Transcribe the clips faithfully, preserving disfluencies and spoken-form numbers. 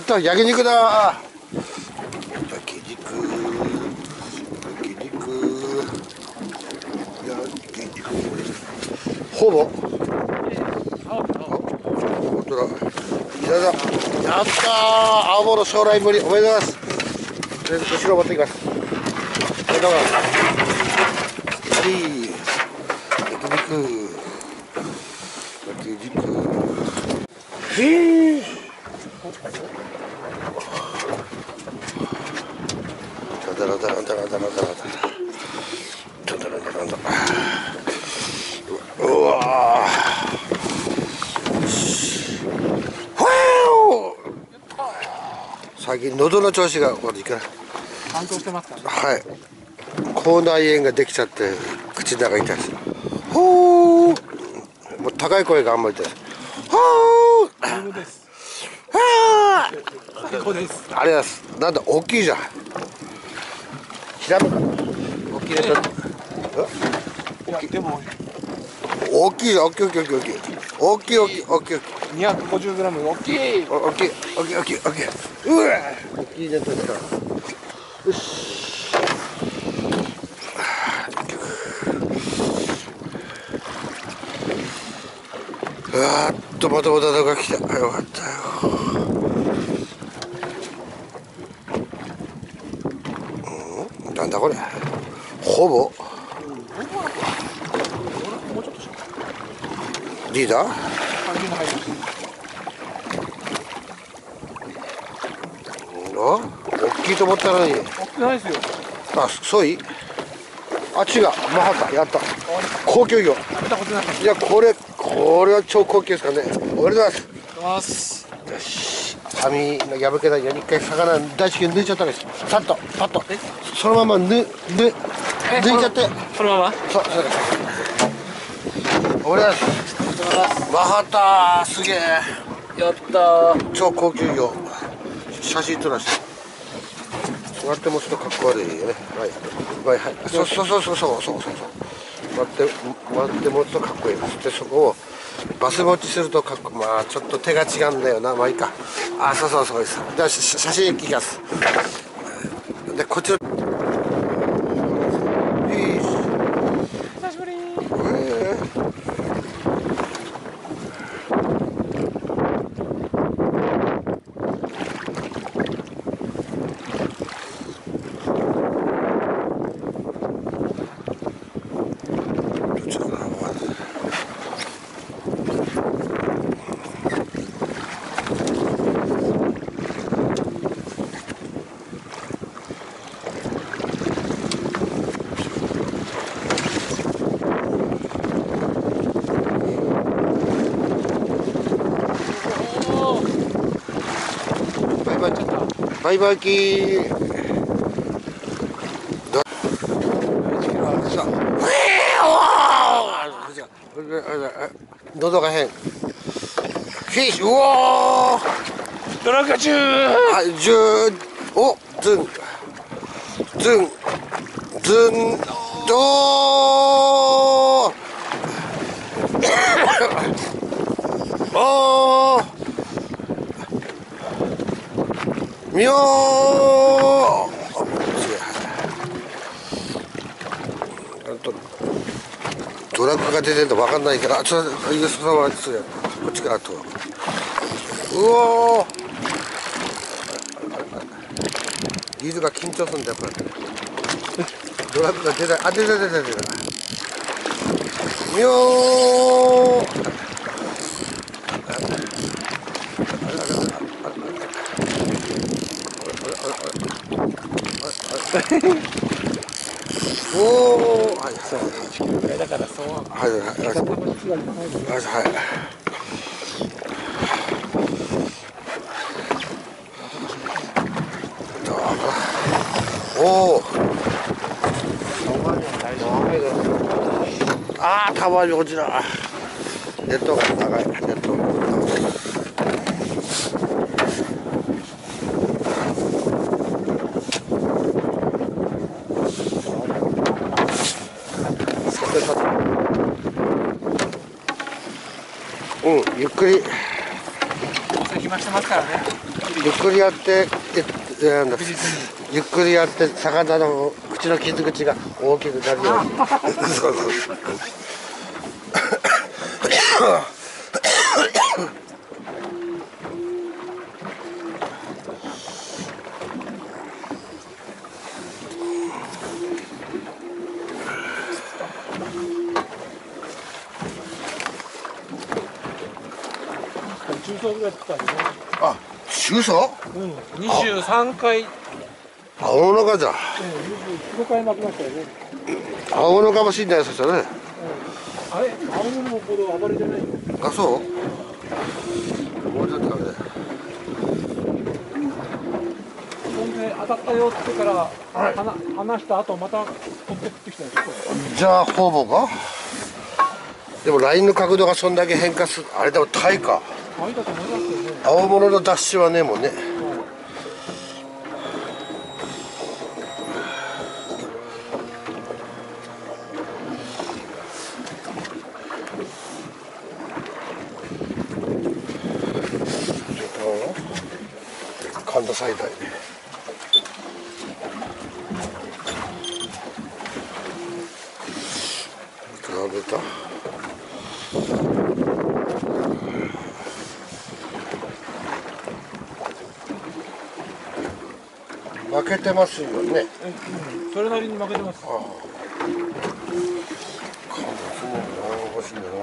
っと焼肉だ。焼肉焼肉焼肉ほぼ本当だ。いただやったー。青物将来ぶりおめでとうございます。とりあえず後ろ持ってきます。ありがとうございます。はい焼肉焼肉へえダラダラダラダラダラダラダラダラダラダラうわ最近喉の調子が悪いから乾燥してますかね。 はい、口内炎ができちゃって口の中痛いです。ほーもう高い声があんまり出ない。ほー最高です。 はー最高です。 ありがとうございます。なんだ大きいじゃん。ヒラメかな。大きいね。 いやでも大きいじゃん。大きい大きい大きい大きい大きい大きい大きいにひゃくごじゅうグラム大きい。 大きい大きい大きい大きい。うわ大きいねとした。よし。うわーっとまたまたが来た。よかったよ。うん、なんだこれ。ほぼ。リーダー。大きいと思ったのに。 大きくないですよ。 あ、そうい。あっちがマハタやった。高級魚。いやこれこれは超高級ですからね。おめでとうございます。よし。網の破けないように一回魚大至急抜いちゃったんです。さっとパッとそのままぬぬ抜いちゃって。 そのまま。 そうそうです。おめでとうございます。マハタすげえ。やったー。超高級魚。写真撮らせて。割って持つとかっこ悪いよね。はいはいはい。そうそうそうそうそうそうそう。割って割って持つとかっこいいです。でそこをバス持ちするとかっこまあちょっと手が違うんだよな。まあいいか。あそうそうそうです。じゃあ写真いきます。でこっちの。 久しぶり。 バイバイキー。喉が変。フィッシュ。うおー。 ドラカチュー。 はい、ジュー。お、ズン。ズン。ズン。ドー。おー。みょー。ドラッグが出てるの分かんないから、ちょっとこっちからと。うおー。リードが緊張するんだよこれ。ドラッグが出た。あ、出た出た出た。みょー。おお、はい、そう、地球外だからそう。はい、はい、はい、はい、はい。おお。ああ、たまに落ちた。ネットが長い、ネット。うん、ゆっくり。 暇してますからね。 ゆっくりやってえなんだゆっくりやって魚の口の傷口が大きくなるようにそうそう中層ぐらい作ったんですね。 あ、中層？ うん、にじゅうさんかい。 青のかじゃ。 うん、にじゅうごかい巻きましたよね。 青のかもしれないですよね。 あれ、青のほど暴れてないよ。 あ、そう？俺だってあれだよ。 ほんで当たったよって言ってから、はい、離した後また取って食ってきたんですよ。 じゃあほぼか？でもラインの角度がそんだけ変化する。あれでもタイか。 タイだと思いますよね。 青物のダッシュはねもうね。はい神田最大比べた負けてますよね、 うん、それなりに負けてます。ああ神田そうな欲しいんだな。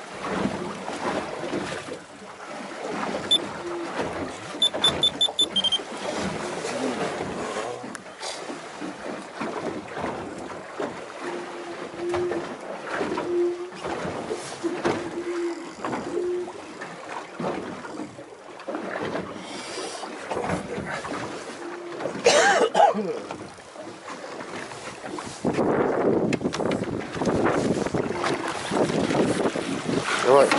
やばい。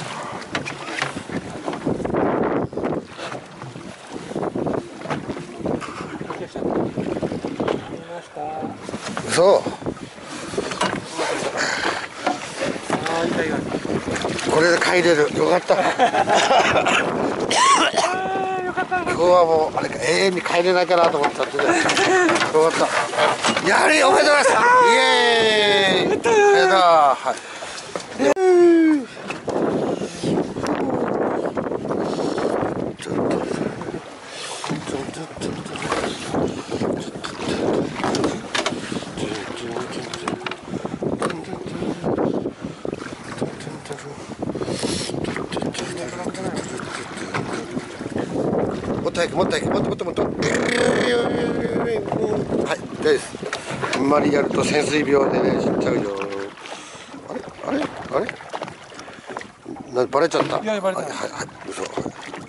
そう。これで帰れる。よかった。今日はもうあれか永遠に帰れないかなと思ってたんでね。よかった。やはりおめでとうございます。イエーイ。ありがとう。はい。もっと早くもっと早くもっともっともっとはい大丈夫です。あんまりやると潜水病でね死んじゃうよ。あれあれあれなバレちゃった。 いやバレた。 はいはいはい嘘はい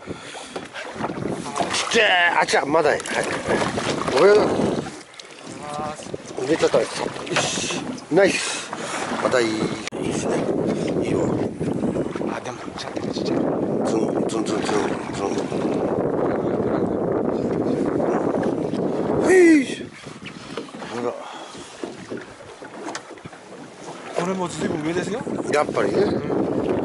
じゃああちゃまだはいごめんなさい入れちゃった。よしナイスまたいいいいですねいいわ。 あでもちゃんとちっちゃいズンズンズンズンズンほらこれもずいぶん上ですよ。 やっぱりね、うん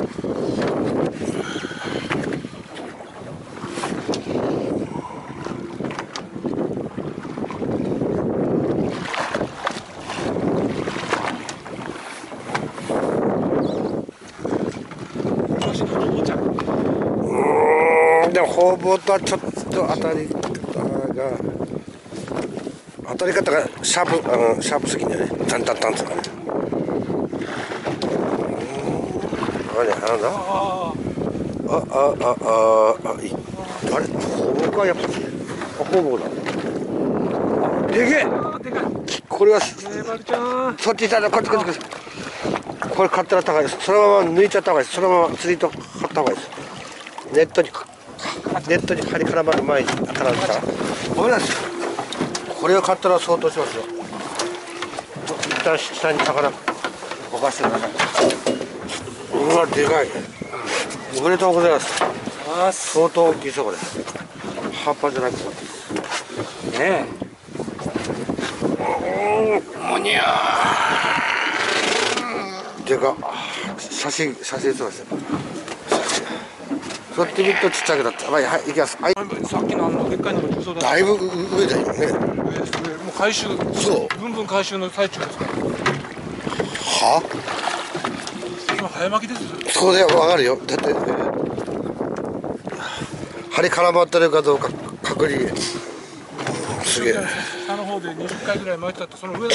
でもほぼとはちょっと当たり方が当たり方がシャープあのシャープすぎんだよね。タンタンタンとかね。あれなんだあああああいいあれほぼかやっぱあほぼだでけえこれはそっち行ったらこっちこっちこっちこれ買ったら高いです。そのまま抜いちゃった方がいいです。そのまま釣りと買った方がいいです。ネットにネットに針絡まる前に当たられたらごめんなさい。これを買ったら相当しますよ。一旦下に魚ぼかしてください。うわでかい。おめでとうございます。相当大きいですよこれ。葉っぱじゃなくてねえもにゃーでか写真写真撮らせて写真そうやって見るとちっちゃくなった。はい、はい、いきます。はい。 さっきのあのでっかいのが重曹だ。 だいぶ上だよね。 上です。上、もう回収。 そう。 ぶんぶん回収の最中ですから。 は？ 今早巻きです。 そうだよ、わかるよ。だって、針絡まってるかどうか確認。すげえ。 下の方でにじゅっかいぐらい巻いてたって、その上だ。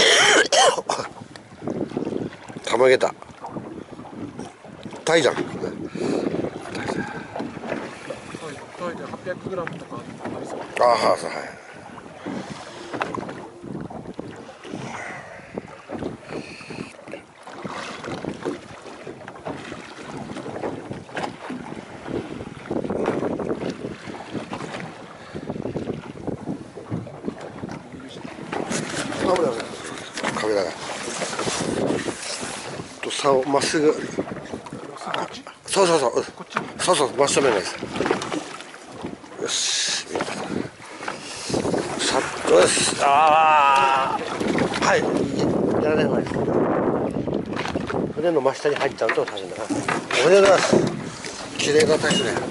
たまげた。タイじゃん。 タイではっぴゃくグラムとかありそう。 ああ、はい。カメラがと竿まっすぐ、そうそうそう、そうそう、真正面がいいです。よし、さっとです。ああ、はい、やらない方がいいです。船の真下に入っちゃうと大変だな。おめでとうございます。綺麗なタイですね。はい。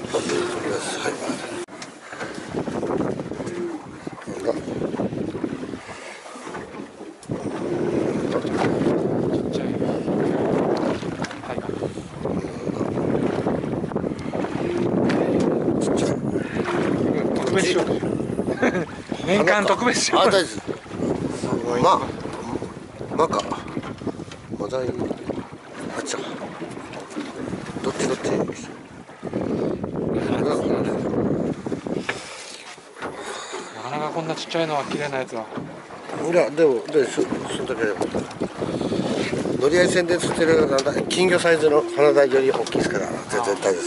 年間特別賞。 あ、大事。ま、まか。まだいい。あっちゃ。どっちどっち。 なかなかこんなちっちゃいのは綺麗なやつは。 いや、でも、で、そ、そんだけ。乗り合い船で釣ってる、なんだ、金魚サイズの花鯛より大きいですから、全然大丈夫です。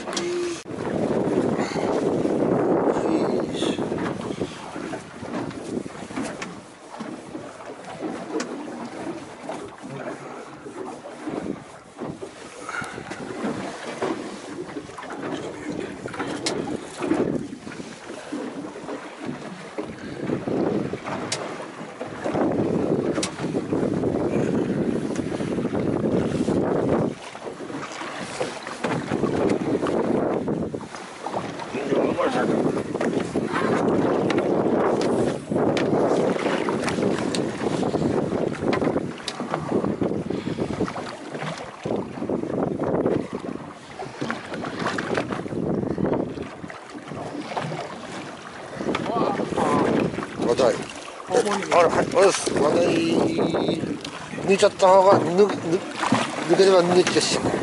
まだい。あら、はい、おです。まだい。抜いちゃった方が、ぬ、ぬ、抜ければ抜いてしまう。